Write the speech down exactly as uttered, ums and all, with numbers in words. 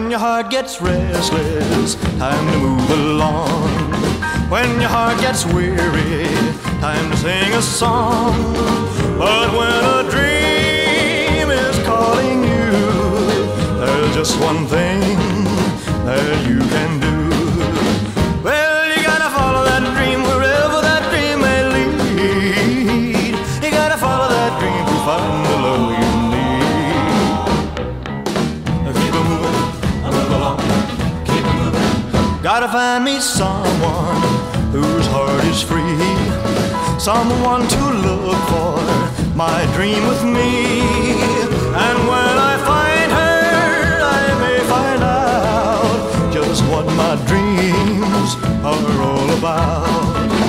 When your heart gets restless, time to move along. When your heart gets weary, time to sing a song. But when a dream is calling you, there's just one thing that you can do. Well, you gotta follow that dream wherever that dream may lead. You gotta follow that dream to find the love you need. Keep it moving, move along, keep it moving. Gotta find me someone whose heart is free, someone to look for my dream with me. And when I find her, I may find out just what my dreams are all about.